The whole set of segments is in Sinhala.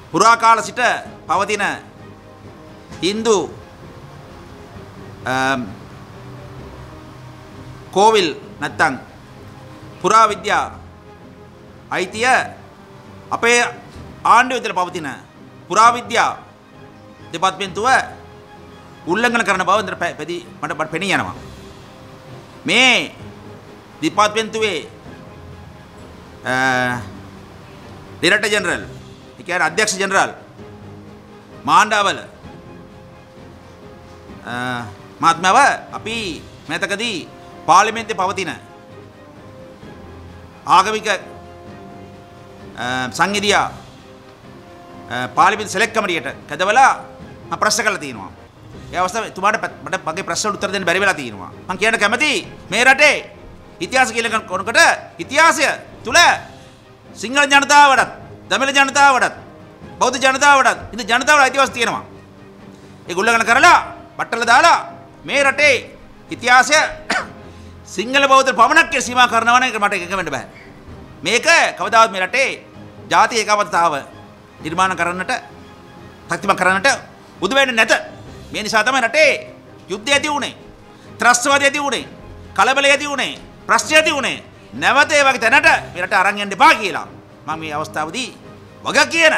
පුරා කාල සිට පවතින Hindu කෝවිල් නැත්තම් පුරා විද්‍යා අයිතිය අපේ ආණ්ඩුව විතර පවතින පුරා විද්‍යා දෙපාර්තමේන්තුව උල්ලංඝන කරන බව මට පෙනී යනවා. මේ දෙපාර්තමේන්තුවේ ඩිරෙක්ටර් ජෙනරල් ඒ කියන්නේ අධ්‍යක්ෂ ජෙනරල් මාණ්ඩාවල මහත්මයාව අපි මෙතකදී පාර්ලිමේන්තුවේ පවතින ආගමික සංහිඳියා පාර්ලිමේන්තු සෙලෙක්ට් කමිටියට කැඳවලා මම ප්‍රශ්න කරලා තියෙනවා. ඒ අවස්ථාවේ තුමාට මට මගේ ප්‍රශ්නට උත්තර දෙන්න බැරි වෙලා තියෙනවා. මම කියන්න කැමති මේ රටේ ඉතිහාස කියලා කොනකට ඉතිහාසය තුල සිංහල ජනතාවටත්, දමිළ ජනතාවටත්, බෞද්ධ ජනතාවටත් ඉතින් ජනතාවට අයිතිවාසිකම් තියෙනවා. ඒක උල්ලංඝන කරලා බට්ටල දාලා මේ රටේ ඉතිහාසය සිංහල බෞද්ධ පමණක් කියලා සීමා කරනවා නම් මට එක වෙන්න බෑ. මේක කවදාවත් මේ රටේ ජාතිය ඒකාබද්ධතාව නිර්මාණ කරන්නට, ශක්තිමත් කරන්නට උදව් වෙන්නේ නැත. මේ නිසා තමයි රටේ යුද්ධය ඇති වුනේ, ත්‍රස්තවාදය ඇති වුනේ, කලබලය ඇති වුනේ, ප්‍රශ්න ඇති වුනේ. නැවත ඒ වගේ තැනට මේ රට අරන් යන්න එපා කියලා මම මේ අවස්ථාවේදී වග කියන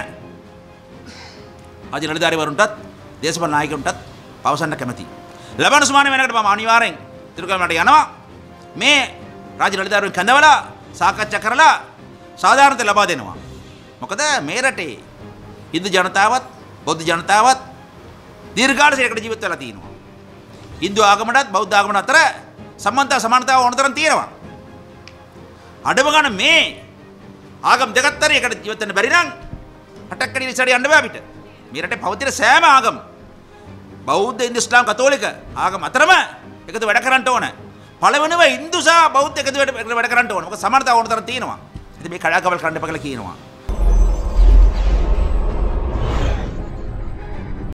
ආදී නිලධාරීවරුන්ටත් දේශපාලන නායකයන්ටත් පවසන්න කැමතියි. ලබන සුමාන වෙනකට මම අනිවාර්යෙන් තිරුකමට යනවා. මේ රාජ්‍ය නිලධාරීවරුන් කැඳවලා සාකච්ඡා කරලා සාධාරණත ලබා දෙනවා. මොකද මේ රටේ හින්දු ජනතාවත් බෞද්ධ ජනතාවත් දීර්ඝකාලයකට ජීවත් වෙලා තියෙනවා. හින්දු ආගමටත් බෞද්ධ ආගමට අතර සම්බන්ධතා සමානතාව ඕනතරම් තියෙනවා. අඩම ගන්න මේ ආගම් දෙකක් අතර එකට ජීවත් වෙන්න බැරි නම් රටක් කඩේ ඉස්සරහ යන්න බෑ අපිට. මේ රටේ පවතින සෑම ආගම් බෞද්ධ හින්දු ඉස්ලාම් කතෝලික ආගම් අතරම එකතු වැඩ කරන්න ඕන. පළවෙනිව හින්දු සහ බෞද්ධ එකතු වැඩ කරන්න ඕන. මොකද සමානතාව ඕනතරම් තියෙනවා. ඉතින් මේ කඩාකවල් කරන්න එපා කියලා කියනවා.